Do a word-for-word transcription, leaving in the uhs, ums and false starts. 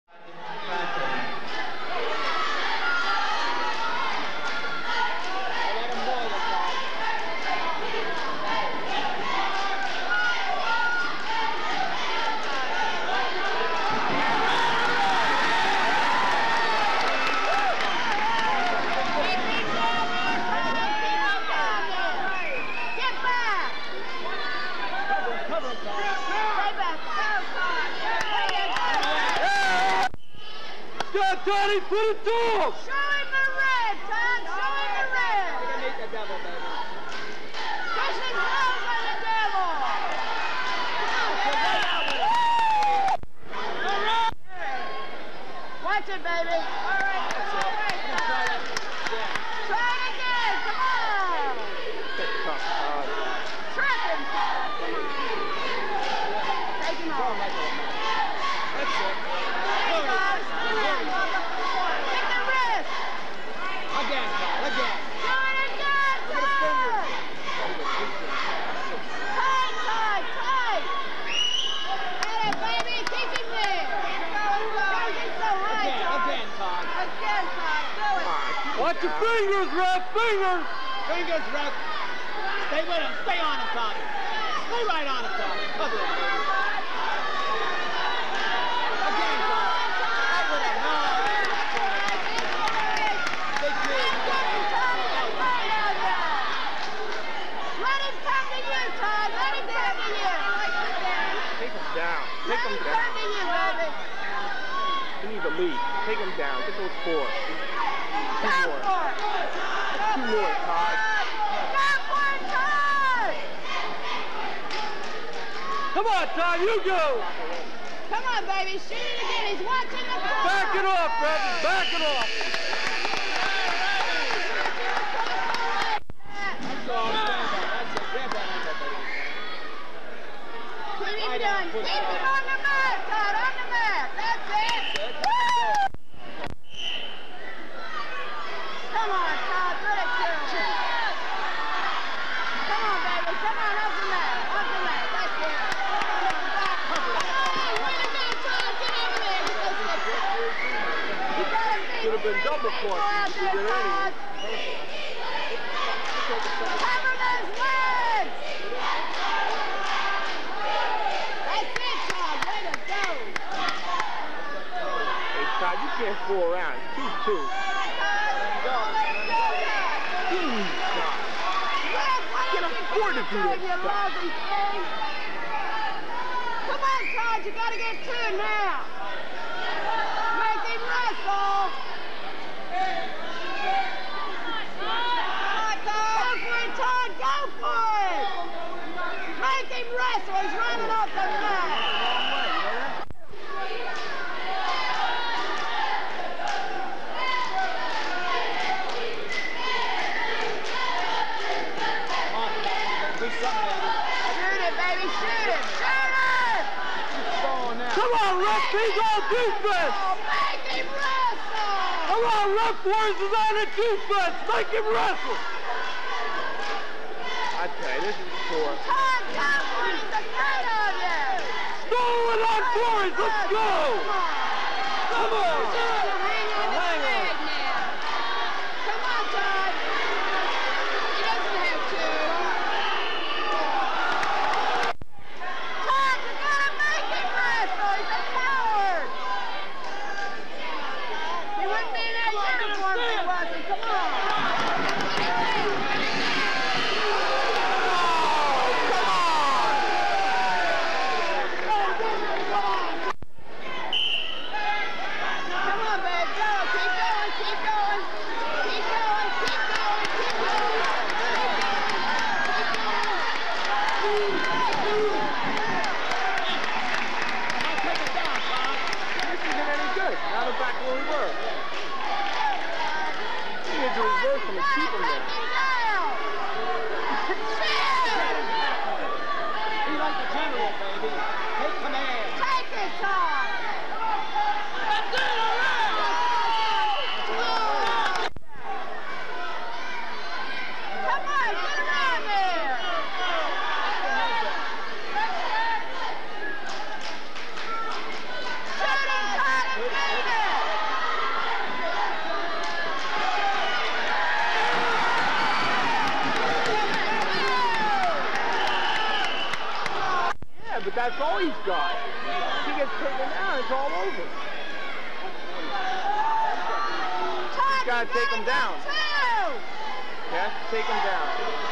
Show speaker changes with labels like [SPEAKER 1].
[SPEAKER 1] Tony, put it to him!
[SPEAKER 2] Show him the red, Todd! Show him the red!
[SPEAKER 3] We're gonna meet the devil, baby.
[SPEAKER 2] Push his nose on the devil! Watch it, baby! All right, all right, Todd! Try it again! Come on! Trip him, Todd! Come on! Take him off.
[SPEAKER 3] That's it.
[SPEAKER 2] There he goes! Come on, Bubba! Hit the wrist!
[SPEAKER 3] Again, Todd, again.
[SPEAKER 2] Do it again, Todd! Tight, tight, tight! Get it, baby! Keep him there! Don't get so high,
[SPEAKER 3] Again,
[SPEAKER 2] Todd!
[SPEAKER 3] again, Todd.
[SPEAKER 2] Again, Todd! Do it!
[SPEAKER 1] Watch your fingers, ref! Fingers!
[SPEAKER 3] Fingers, ref. Stay with him. Stay on him, Todd. Stay right on him, Todd. Cover him, baby. Again, Todd. Up with him. No. Big kid.
[SPEAKER 2] Let him come to you, Todd! Let him come to you!
[SPEAKER 4] Take him down.
[SPEAKER 2] Let
[SPEAKER 4] Take
[SPEAKER 2] him
[SPEAKER 4] him
[SPEAKER 2] come
[SPEAKER 4] down.
[SPEAKER 2] to you, baby!
[SPEAKER 4] You need the lead. Take him down. Get those four.
[SPEAKER 2] Go
[SPEAKER 4] more.
[SPEAKER 2] for it! Go
[SPEAKER 4] Two
[SPEAKER 2] for
[SPEAKER 4] more,
[SPEAKER 2] it,
[SPEAKER 4] Todd.
[SPEAKER 2] Go for it, Todd!
[SPEAKER 1] Come on, Todd, you go!
[SPEAKER 2] Come on, baby, shoot it again. He's watching the ball.
[SPEAKER 1] Back it off, ref! Back it off!
[SPEAKER 3] That's all. Stand back. That's it. Grab that ankle, baby.
[SPEAKER 2] Keep him
[SPEAKER 3] Right
[SPEAKER 2] done.
[SPEAKER 3] on.
[SPEAKER 2] Keep him on the mat, Todd, on the mat. That's it.
[SPEAKER 3] Good.
[SPEAKER 2] Woo! Come on, Todd, put it to him. Come on, baby, come on, off the mat, off the mat. That's it. Come on, way to go, Todd. Get over there. You got him, baby.
[SPEAKER 4] Should have been double
[SPEAKER 2] Go
[SPEAKER 4] court.
[SPEAKER 2] out
[SPEAKER 4] You
[SPEAKER 2] there,
[SPEAKER 4] did it
[SPEAKER 2] Todd.
[SPEAKER 4] anyway.
[SPEAKER 2] Cover those legs! That's it, Todd. Way to go.
[SPEAKER 4] Hey, Todd, you can't fool around. It's two two.
[SPEAKER 2] Go.
[SPEAKER 4] Jeez, Todd.
[SPEAKER 2] Can
[SPEAKER 4] afford to do this stuff.
[SPEAKER 2] Come on, Todd. You got to get two now. Make him wrestle. Go for it, Todd. Go for it. Make him wrestle. He's running off the mat.
[SPEAKER 3] Do something, baby.
[SPEAKER 2] Shoot it, baby. Shoot it. Shoot it.
[SPEAKER 3] Keep going now.
[SPEAKER 1] Come on, ref! He's on defense!
[SPEAKER 2] Oh, make him wrestle.
[SPEAKER 1] Come on, ref! Forrest is on the defense! Make him wrestle!
[SPEAKER 4] I tell you, this is poor.
[SPEAKER 2] Todd, go for it. He's afraid of you.
[SPEAKER 1] Stolen on Forrest! Let's go! Come on!
[SPEAKER 2] Hang on the
[SPEAKER 1] Hang on.
[SPEAKER 2] leg now. Come on, Todd. He doesn't have to. Todd, you gotta make him wrestle. He's a coward. He wouldn't be in that uniform if he wasn't. Come on.
[SPEAKER 4] That's all he's got. He gets taken down, it's all over.
[SPEAKER 2] Todd,
[SPEAKER 4] gotta
[SPEAKER 2] you
[SPEAKER 4] take him
[SPEAKER 2] go
[SPEAKER 4] down.
[SPEAKER 2] Two.
[SPEAKER 4] Yeah, take him down.